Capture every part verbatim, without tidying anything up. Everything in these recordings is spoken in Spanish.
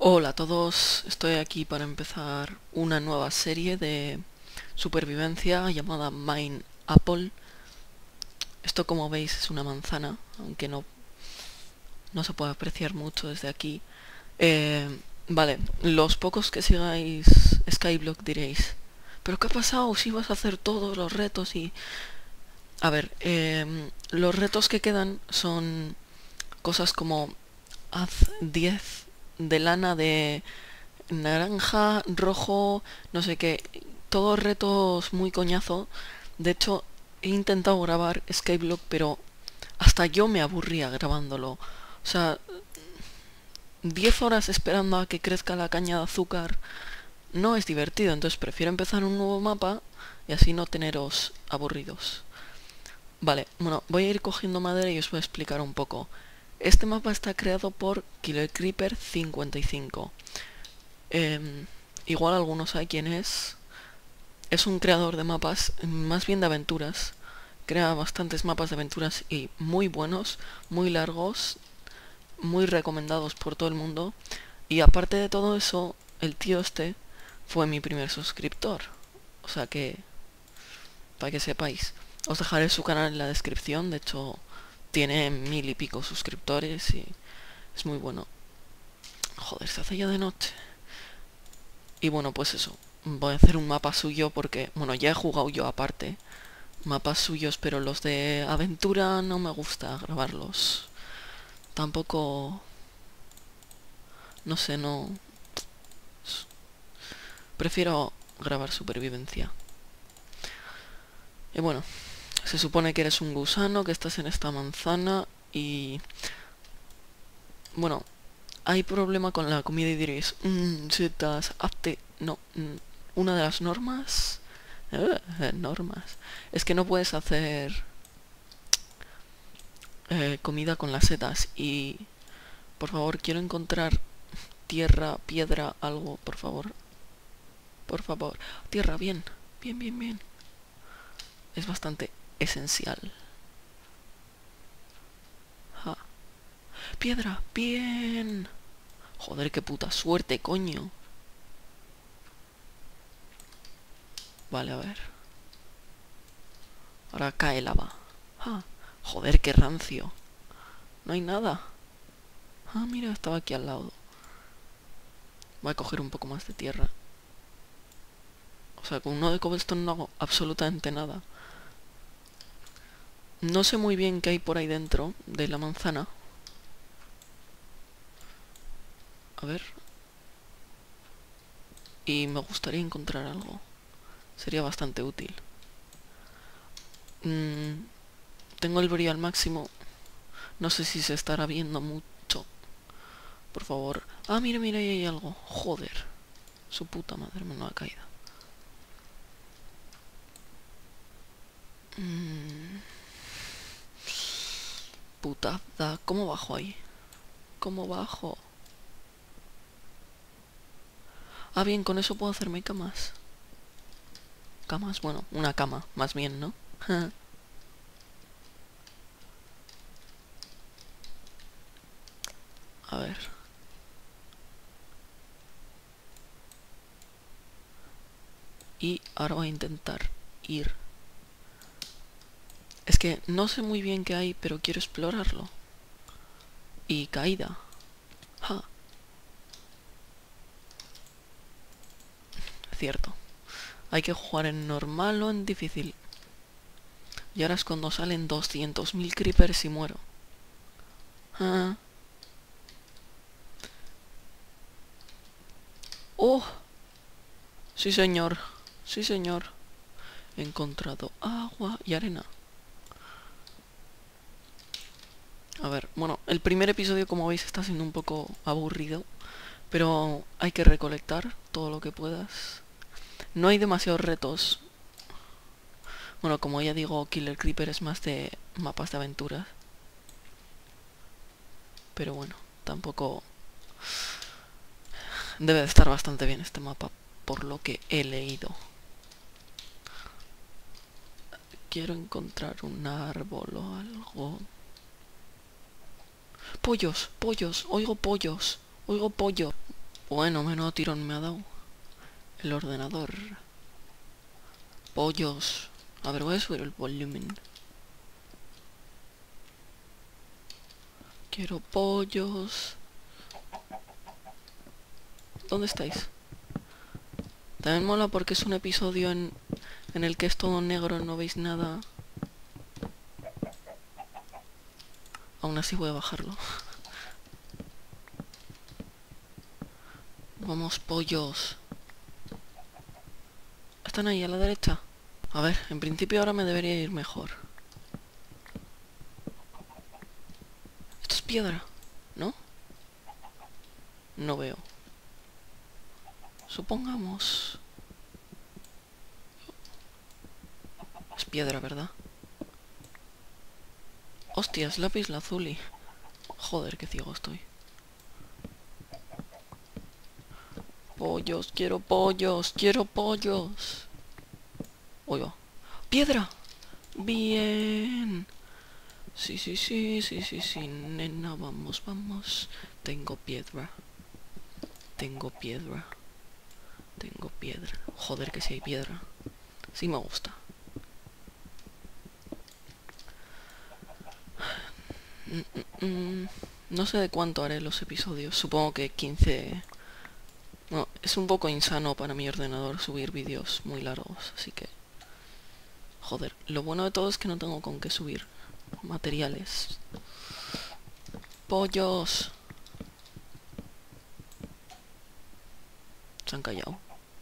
Hola a todos, estoy aquí para empezar una nueva serie de supervivencia llamada Mine Apple. Esto, como veis, es una manzana, aunque no, no se puede apreciar mucho desde aquí. Eh, vale, los pocos que sigáis Skyblock diréis, ¿pero qué ha pasado si vas a hacer todos los retos? Y a ver, eh, los retos que quedan son cosas como haz diez de lana de naranja, rojo, no sé qué, todos retos muy coñazo. De hecho, he intentado grabar Skyblock, pero hasta yo me aburría grabándolo. O sea, diez horas esperando a que crezca la caña de azúcar no es divertido, entonces prefiero empezar un nuevo mapa y así no teneros aburridos. Vale, bueno, voy a ir cogiendo madera y os voy a explicar un poco. Este mapa está creado por Killer Creeper cincuenta y cinco. Eh, igual algunos saben quién es. Es un creador de mapas, más bien de aventuras. Crea bastantes mapas de aventuras y muy buenos, muy largos, muy recomendados por todo el mundo. Y aparte de todo eso, el tío este fue mi primer suscriptor. O sea que, para que sepáis, os dejaré su canal en la descripción. De hecho, tiene mil y pico suscriptores y es muy bueno. Joder, se hace ya de noche. Y bueno, pues eso. Voy a hacer un mapa suyo porque, bueno, ya he jugado yo aparte mapas suyos, pero los de aventura no me gusta grabarlos. Tampoco, no sé, no. Prefiero grabar supervivencia. Y bueno, se supone que eres un gusano, que estás en esta manzana y... Bueno, hay problema con la comida y diréis, mmm, setas, hazte... No, mm, una de las normas... Eh, normas. Es que no puedes hacer eh, comida con las setas y... Por favor, quiero encontrar tierra, piedra, algo, por favor. Por favor. Tierra, bien. Bien, bien, bien. Es bastante esencial. Ja. Piedra, bien. Joder, qué puta suerte, coño. Vale, a ver. Ahora cae lava. Ja. Joder, qué rancio. No hay nada. Ah, mira, estaba aquí al lado. Voy a coger un poco más de tierra. O sea, con uno de cobblestone no hago absolutamente nada. No sé muy bien qué hay por ahí dentro de la manzana. A ver. Y me gustaría encontrar algo. Sería bastante útil. Mm, tengo el brillo al máximo. No sé si se estará viendo mucho. Por favor. Ah, mira, mira, ahí hay algo. Joder. Su puta madre, me no ha caído. Mm, putada. ¿Cómo bajo ahí? ¿Cómo bajo? Ah, bien, con eso puedo hacerme camas. Camas, bueno, una cama, más bien, ¿no? A ver. Y ahora voy a intentar ir. Es que no sé muy bien qué hay, pero quiero explorarlo. Y caída. Ja. Cierto. Hay que jugar en normal o en difícil. Y ahora es cuando salen doscientos mil creepers y muero. Ah. ¡Oh! Sí, señor. Sí, señor. He encontrado agua y arena. A ver, bueno, el primer episodio, como veis, está siendo un poco aburrido. Pero hay que recolectar todo lo que puedas. No hay demasiados retos. Bueno, como ya digo, Killer Creeper es más de mapas de aventuras. Pero bueno, tampoco... Debe de estar bastante bien este mapa, por lo que he leído. Quiero encontrar un árbol o algo. Pollos, pollos, oigo pollos, oigo pollo. Bueno, menudo tirón me ha dado el ordenador. Pollos. A ver, voy a subir el volumen. Quiero pollos. ¿Dónde estáis? También mola porque es un episodio en, en el que es todo negro, no veis nada. Aún así voy a bajarlo. Vamos, pollos. ¿Están ahí a la derecha? A ver, en principio ahora me debería ir mejor. Esto es piedra, ¿no? No veo. Supongamos... Es piedra, ¿verdad? Hostias, lápiz lazuli. Joder, qué ciego estoy. Pollos, quiero pollos, quiero pollos. Uy, va. ¡Piedra! Bien. Sí, sí, sí, sí, sí, sí, nena, vamos, vamos. Tengo piedra. Tengo piedra. Tengo piedra. Joder, que si hay piedra. Sí me gusta. Mm, mm, mm. No sé de cuánto haré los episodios. Supongo que quince... No, es un poco insano para mi ordenador subir vídeos muy largos, así que... Joder, lo bueno de todo es que no tengo con qué subir materiales. ¡Pollos! Se han callado.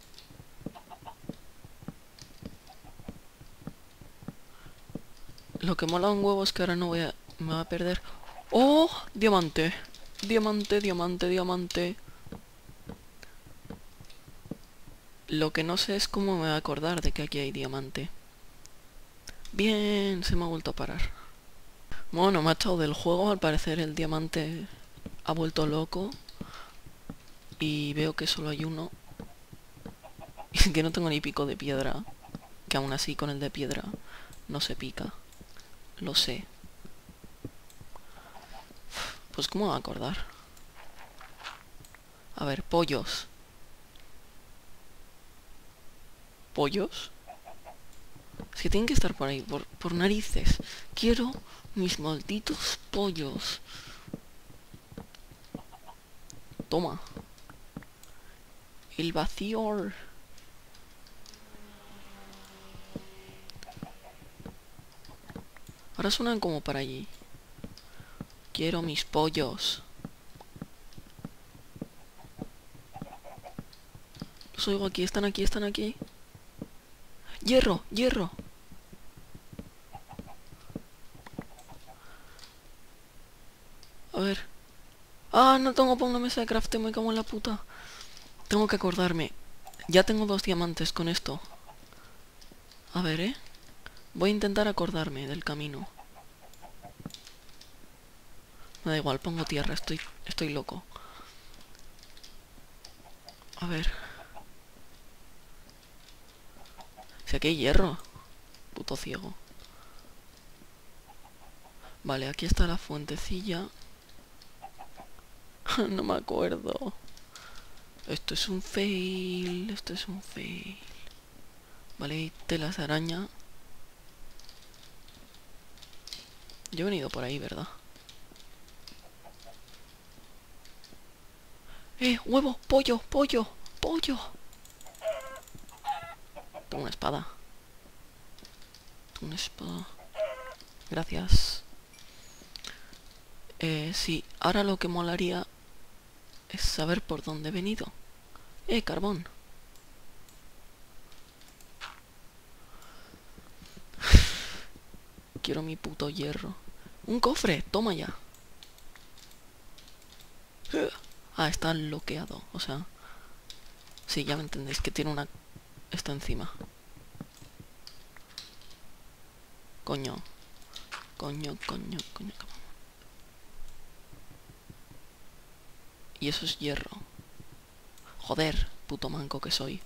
Lo que mola un huevo es que ahora no voy a... Me va a perder... ¡Oh! Diamante. Diamante, diamante, diamante. Lo que no sé es cómo me voy a acordar de que aquí hay diamante. Bien, se me ha vuelto a parar. Bueno, me ha echado del juego. Al parecer el diamante ha vuelto loco. Y veo que solo hay uno. Y que no tengo ni pico de piedra. Que aún así con el de piedra no se pica. Lo sé. Pues ¿cómo me voy a acordar? A ver, pollos. ¿Pollos? Es que tienen que estar por ahí, por, por narices. Quiero mis malditos pollos. Toma. El vacío. Ahora suenan como para allí. Quiero mis pollos. Los oigo aquí, están aquí, están aquí. Hierro, hierro. A ver. Ah, no tengo para una mesa de crafteo, me cago en la puta. Tengo que acordarme. Ya tengo dos diamantes con esto. A ver, ¿eh? Voy a intentar acordarme del camino. Me da igual, pongo tierra, estoy, estoy loco. A ver. Si aquí hay hierro. Puto ciego. Vale, aquí está la fuentecilla. No me acuerdo. Esto es un fail. Esto es un fail. Vale, hay telas de araña. Yo he venido por ahí, ¿verdad? ¡Eh! ¡Huevo! ¡Pollo! ¡Pollo! ¡Pollo! Tengo una espada. Tengo una espada. Gracias. Eh, sí. Ahora lo que molaría es saber por dónde he venido. ¡Eh! Carbón. Quiero mi puto hierro. ¡Un cofre! ¡Toma ya! Ah, está bloqueado. O sea... Sí, ya me entendéis. Que tiene una... Está encima. Coño. Coño, coño, coño. Y eso es hierro. Joder, puto manco que soy.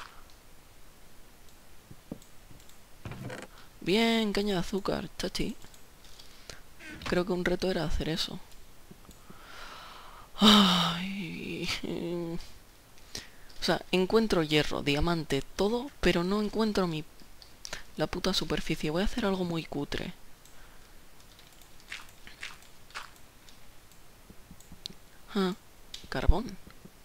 Bien, caña de azúcar, chachi. Creo que un reto era hacer eso. Ay... encuentro hierro, diamante, todo, pero no encuentro mi... la puta superficie. Voy a hacer algo muy cutre. Ah, carbón.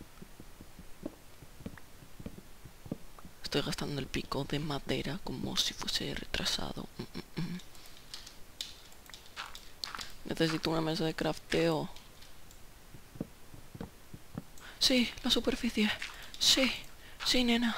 Estoy gastando el pico de madera como si fuese retrasado. Mm, mm, mm. Necesito una mesa de crafteo. Sí, la superficie. Sí, sí, nena.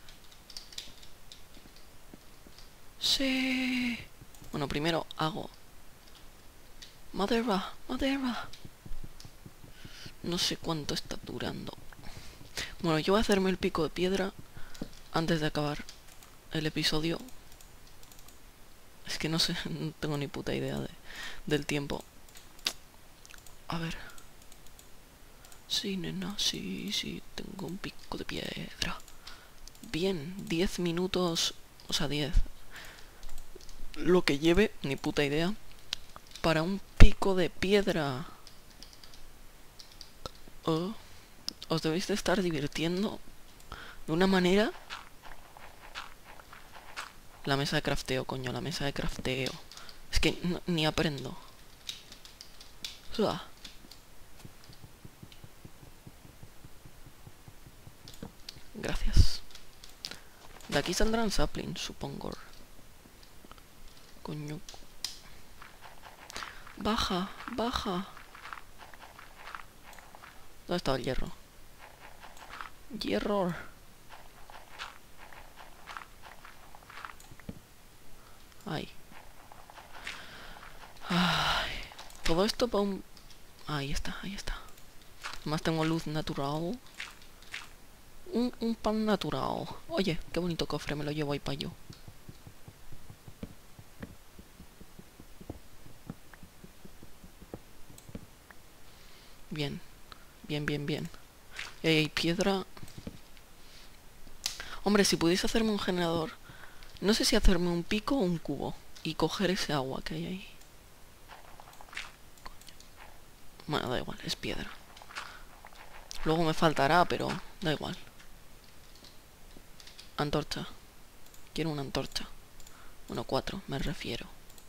Sí. Bueno, primero hago madera, madera. No sé cuánto está durando. Bueno, yo voy a hacerme el pico de piedra antes de acabar el episodio. Es que no sé, no tengo ni puta idea de, del tiempo. A ver. Sí, nena, sí, sí, tengo un pico de piedra. Bien, diez minutos, o sea, diez. Lo que lleve, ni puta idea, para un pico de piedra. Oh, os debéis de estar divirtiendo de una manera. La mesa de crafteo, coño, la mesa de crafteo. Es que no, ni aprendo. Uah. Gracias. De aquí saldrán saplings, supongo. Coño. Baja, baja. ¿Dónde está el hierro? Hierro. Ay. Ay. Todo esto para un... Ahí está, ahí está. Además tengo luz natural. Un, un pan natural. Oye, qué bonito cofre, me lo llevo ahí para yo. Bien. Bien, bien, bien. Y ahí hay piedra. Hombre, si pudiese hacerme un generador... No sé si hacerme un pico o un cubo. Y coger ese agua que hay ahí. Bueno, da igual, es piedra. Luego me faltará, pero da igual. Antorcha. Quiero una antorcha. Bueno, cuatro, me refiero.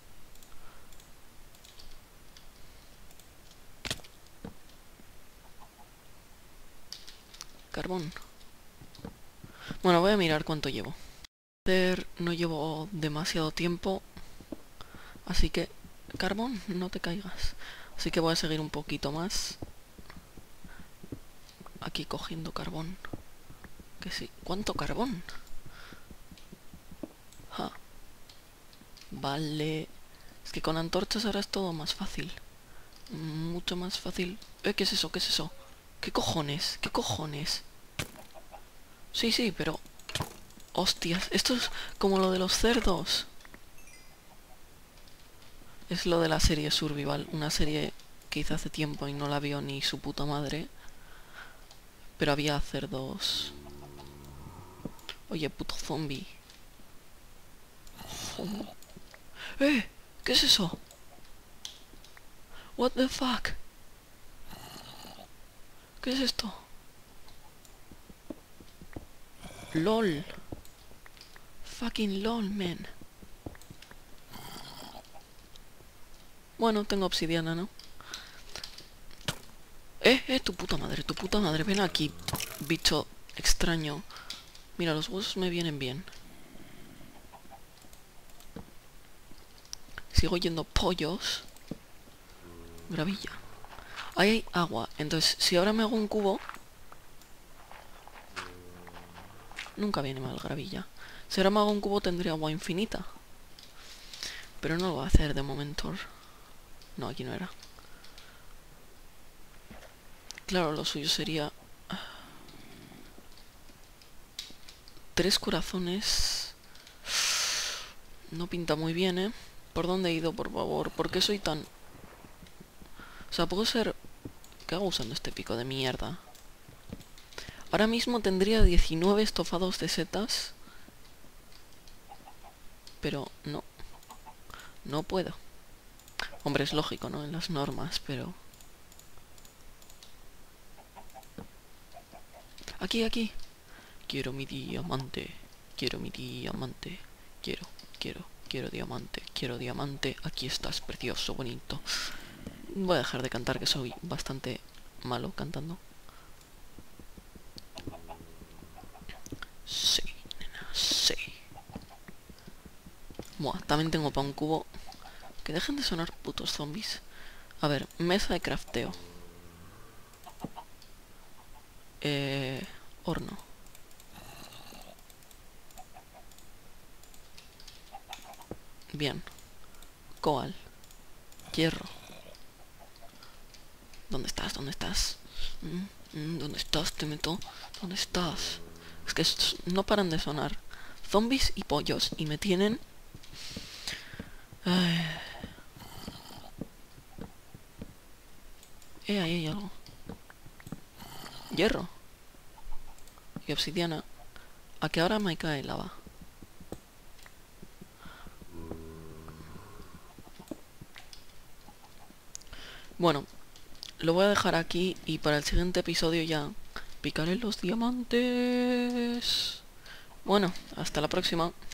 Carbón. Bueno, voy a mirar cuánto llevo. No llevo demasiado tiempo. Así que... Carbón, no te caigas. Así que voy a seguir un poquito más. Aquí cogiendo carbón. Que sí. ¿Cuánto carbón? Ja. Vale. Es que con antorchas ahora es todo más fácil. Mucho más fácil. Eh, ¿qué es eso? ¿Qué es eso? ¿Qué cojones? ¿Qué cojones? Sí, sí, pero... Hostias, esto es como lo de los cerdos. Es lo de la serie Survival. Una serie que hice hace tiempo y no la vio ni su puta madre. Pero había cerdos. Oye, puto zombie. ¡Eh! ¿Qué es eso? What the fuck? ¿Qué es esto? LOL. Fucking LOL, man. Bueno, tengo obsidiana, ¿no? Eh, eh, tu puta madre, tu puta madre. Ven aquí, bicho extraño. Mira, los huesos me vienen bien. Sigo yendo pollos. Gravilla. Ahí hay agua. Entonces, si ahora me hago un cubo... Nunca viene mal gravilla. Si ahora me hago un cubo tendría agua infinita. Pero no lo voy a hacer de momento. No, aquí no era. Claro, lo suyo sería... Tres corazones. No pinta muy bien, ¿eh? ¿Por dónde he ido, por favor? ¿Por qué soy tan...? O sea, puedo ser... ¿Qué hago usando este pico de mierda? Ahora mismo tendría diecinueve estofados de setas. Pero no. No puedo. Hombre, es lógico, ¿no? En las normas, pero... Aquí, aquí. quiero mi diamante, quiero mi diamante, quiero, quiero, quiero diamante, quiero diamante, aquí estás, precioso, bonito. Voy a dejar de cantar, que soy bastante malo cantando. Sí, nena, sí. Buah, también tengo para un cubo. Que dejen de sonar putos zombies. A ver, mesa de crafteo. Eh... Horno. Bien. Coal. Hierro. ¿Dónde estás? ¿Dónde estás? Mm, mm, ¿Dónde estás? Te meto. ¿Dónde estás? Es que estos no paran de sonar. Zombies y pollos. Y me tienen... Ay. Eh, ahí hay algo. Hierro. Y obsidiana. ¿A qué hora me cae lava? Bueno, lo voy a dejar aquí y para el siguiente episodio ya picaré los diamantes. Bueno, hasta la próxima.